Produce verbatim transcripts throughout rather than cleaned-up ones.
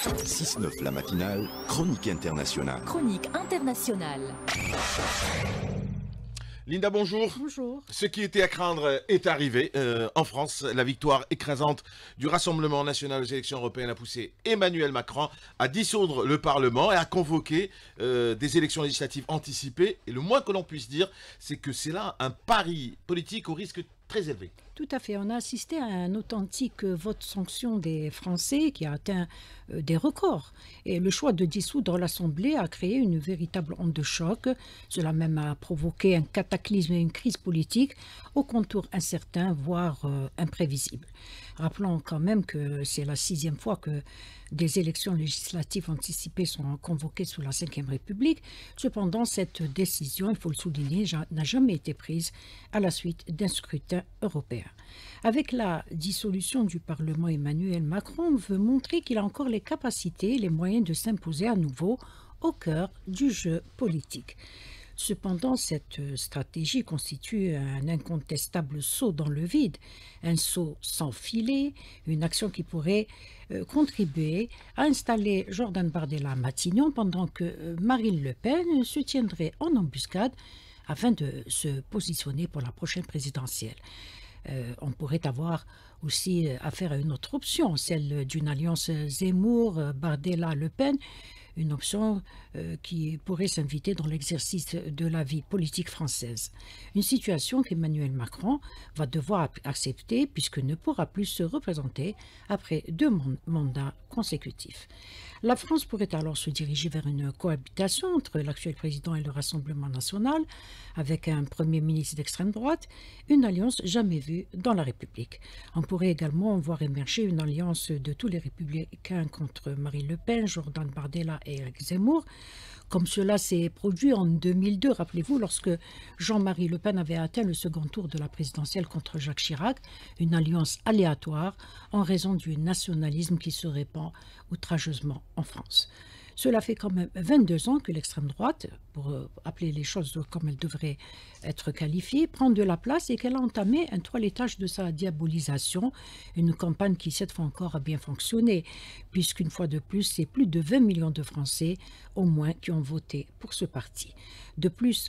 six neuf la matinale, chronique internationale. Chronique internationale. Linda, bonjour. Bonjour. Ce qui était à craindre est arrivé. Euh, en France, la victoire écrasante du Rassemblement national aux élections européennes a poussé Emmanuel Macron à dissoudre le Parlement et à convoquer euh, des élections législatives anticipées. Et le moins que l'on puisse dire, c'est que c'est là un pari politique au risque très élevé. Tout à fait. On a assisté à un authentique vote sanction des Français qui a atteint euh, des records. Et le choix de dissoudre l'Assemblée a créé une véritable onde de choc. Cela même a provoqué un cataclysme et une crise politique aux contours incertains, voire euh, imprévisibles. Rappelons quand même que c'est la sixième fois que des élections législatives anticipées sont convoquées sous la cinquième République. Cependant, cette décision, il faut le souligner, n'a jamais été prise à la suite d'un scrutin européen. Avec la dissolution du Parlement, Emmanuel Macron veut montrer qu'il a encore les capacités et les moyens de s'imposer à nouveau au cœur du jeu politique. Cependant, cette stratégie constitue un incontestable saut dans le vide, un saut sans filet, une action qui pourrait euh, contribuer à installer Jordan Bardella à Matignon pendant que euh, Marine Le Pen se tiendrait en embuscade afin de se positionner pour la prochaine présidentielle. Euh, on pourrait avoir aussi affaire à une autre option, celle d'une alliance Zemmour-Bardella-Le Pen, une option euh, qui pourrait s'inviter dans l'exercice de la vie politique française. Une situation qu'Emmanuel Macron va devoir accepter puisqu'il ne pourra plus se représenter après deux mandats consécutifs. La France pourrait alors se diriger vers une cohabitation entre l'actuel président et le Rassemblement national, avec un Premier ministre d'extrême droite, une alliance jamais vue dans la République. On pourrait également voir émerger une alliance de tous les républicains contre Marine Le Pen, Jordan Bardella et Éric Zemmour, comme cela s'est produit en deux mille deux, rappelez-vous, lorsque Jean-Marie Le Pen avait atteint le second tour de la présidentielle contre Jacques Chirac, une alliance aléatoire en raison du nationalisme qui se répand outrageusement en France. Cela fait quand même vingt-deux ans que l'extrême droite, pour appeler les choses comme elles devraient être qualifiées, prend de la place et qu'elle a entamé un toilettage de sa diabolisation, une campagne qui cette fois encore a bien fonctionné, puisqu'une fois de plus, c'est plus de vingt millions de Français au moins qui ont voté pour ce parti. De plus,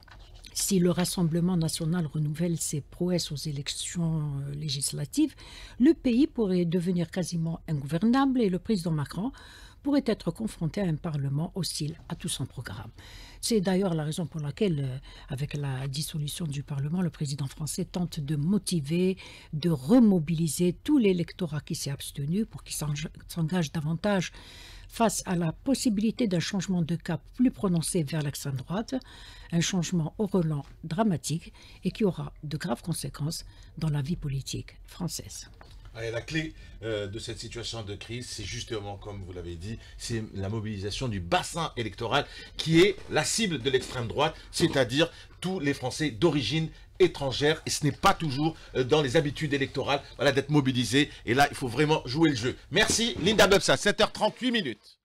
si le Rassemblement national renouvelle ses prouesses aux élections législatives, le pays pourrait devenir quasiment ingouvernable et le président Macron pourrait être confronté à un Parlement hostile à tout son programme. C'est d'ailleurs la raison pour laquelle, avec la dissolution du Parlement, le président français tente de motiver, de remobiliser tout l'électorat qui s'est abstenu pour qu'il s'engage davantage face à la possibilité d'un changement de cap plus prononcé vers l'extrême droite, un changement au relent dramatique et qui aura de graves conséquences dans la vie politique française. Allez, la clé euh, de cette situation de crise, c'est justement, comme vous l'avez dit, c'est la mobilisation du bassin électoral qui est la cible de l'extrême droite, c'est-à-dire tous les Français d'origine étrangère. Et ce n'est pas toujours euh, dans les habitudes électorales voilà, d'être mobilisés. Et là, il faut vraiment jouer le jeu. Merci, Linda Bebsa, sept heures trente-huit minutes.